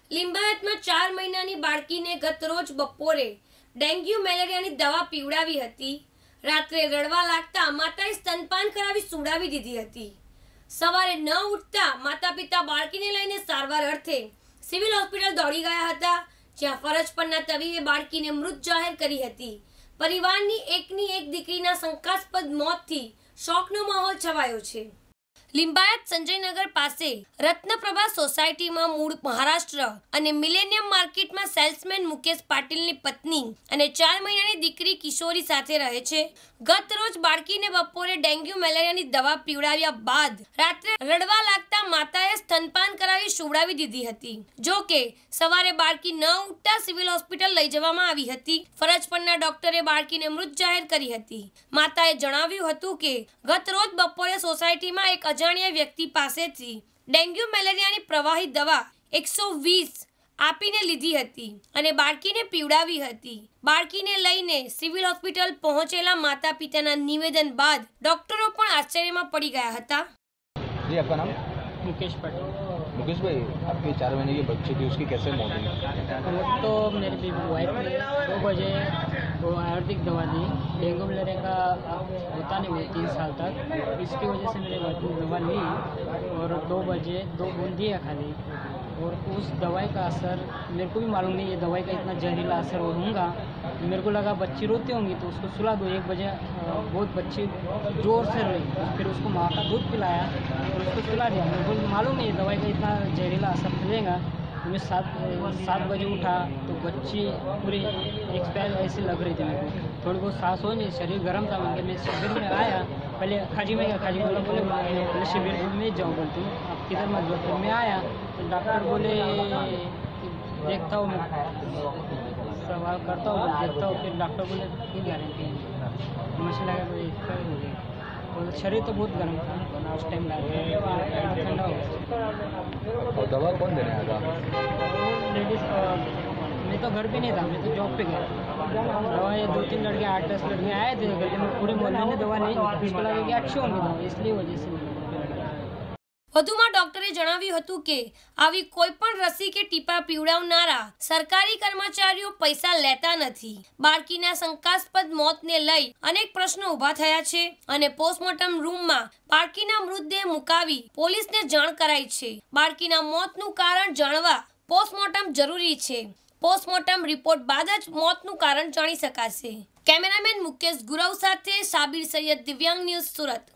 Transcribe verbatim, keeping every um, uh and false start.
લિંબાયતમાં ચાર મહિનાની બાળકીને ગત રોજ બપોરે ડેન્ગ્યુ મેલેરિયાની દવા પીવડાવી હતી. રાત્રે રડવા લાગતા માતાએ સ્તનપાન કરાવી સુડાવી દીધી હતી. સવારે ન ઉઠતા માતા પિતા બાળકીને લઈને સારવાર અર્થે સિવિલ હોસ્પિટલ દોડી ગયા હતા, જ્યાં ફરજ પરના તબીબે બાળકીને મૃત જાહેર કરી હતી. પરિવારની એકની એક દીકરીના શંકાસ્પદ મોતથી શોકનો માહોલ છવાયો છે. લિંબાયત સંજયનગર પાસે રત્નપ્રભા સોસાયટીમાં મૂળ મહારાષ્ટ્ર અને મિલેનિયમ માર્કેટમાં સેલ્સમેન મુકેશ પાટીલની પત્ની અને ચાર મહિનાની દીકરી કિશોરી સાથે રહે છે. ગત રોજ બાળકીને બપોરે ડેન્ગ્યુ મેલેરિયાની દવા પીવડાવ્યા બાદ રાત્રે રડવા લાગતા માતાએ સ્તનપાન કરાવી સુવડાવી દીધી હતી. જો કે સવારે બાળકી ન ઉઠતા સિવિલ હોસ્પિટલ લઈ જવામાં આવી હતી. ફરજ પરના ડોક્ટરે બાળકીને મૃત જાહેર કરી હતી. માતાએ જણાવ્યું હતું કે ગત રોજ બપોરે સોસાયટીમાં એક અજાણ્યા વ્યક્તિ પાસેથી ડેન્ગ્યુ મેલેરિયાની પ્રવાહી દવા એકસો વીસ આપીને લીધી હતી અને બાળકીને પીવડાવી હતી. બાળકીને લઈને સિવિલ હોસ્પિટલ પહોંચેલા માતા પિતાના નિવેદન બાદ ડોક્ટરો પણ આશ્ચર્યમાં પડી ગયા હતા. जी आपका नाम? मुकेश पटेल। मुकेश भाई, आपकी चार महीने की बच्ची थी, उसकी कैसे मौत हुई? वो तो मेरी बीवी वाइफ ने दो बजे वो आयुर्वेदिक दवा दी। डेंगू मलेरिया का होता नहीं हुआ तीन साल तक, इसकी वजह से मेरे वाइफ ने दवा ली और दो बजे दो बूंद दिया खाली। और उस दवाई का असर मेरे को भी मालूम नहीं, ये दवाई का इतना जहरीला असर होगा। मेरे को लगा बच्ची रोती होंगी तो उसको सुला दो। एक बजे बहुत बच्ची जोर से रोई, फिर उसको माँ का दूध पिलाया और उसको सुला दिया। मेरे को मालूम नहीं ये दवाई का इतना जहरीला असर मिलेगा। मैं सात सात बजे उठा तो बच्ची पूरी एक्सपायर ऐसी लग रही थी मेरे को। थोड़ी बहुत सांस हो नहीं, शरीर गर्म था। मैं मैं शिविर में आया, पहले खाजी में गया, खाजी बोला बोले पहले शिविर में जाऊँ बोलती हूँ, आप किधर मत जाओ। फिर मैं आया तो डॉक्टर बोले कि देखता हूँ, मैं सवाल करता हूँ, देखता हूँ। फिर डॉक्टर बोले क्यों गारंटी मशीन लगा तो एक्सपायर हो गई। और शरीर तो बहुत गर्म था उस टाइम लगा, ठंडा हो गया। और दवा कौन देने आया था? लेडीज, मैं तो घर पे नहीं था, मैं तो जॉब पे गया। दवा ये दो तीन लड़के आठ दस लड़के आए थे घर में, पूरे मोहल्ले ने दवा नहीं, उसको लगा कि अच्छी होंगी दवा, इसलिए वजह से। વધુમાં ડોક્ટરે જણાવ્યું હતું કે આવી કોઈ પણ રસી કે ટીપા પીવડાવનારા સરકારી કર્મચારીઓ પૈસા લેતા નથી. બાળકીના શંકાસ્પદ મોતને લઈ અનેક પ્રશ્નો ઊભા થયા છે અને પોસ્ટમોર્ટમ રૂમમાં બાળકીના મૃતદેહ મુકાવી પોલીસને જાણ કરાઈ છે. બાળકીના મોતનું કારણ જાણવા પોસ્ટમોર્ટમ જરૂરી છે. પોસ્ટમોર્ટમ રિપોર્ટ બાદ જ મોતનું કારણ જાણી શકાશે. કેમેરામેન મુકેશ ગુરવ સાથે સાબિર સૈયદ, દિવ્યાંગ ન્યૂઝ, સુરત.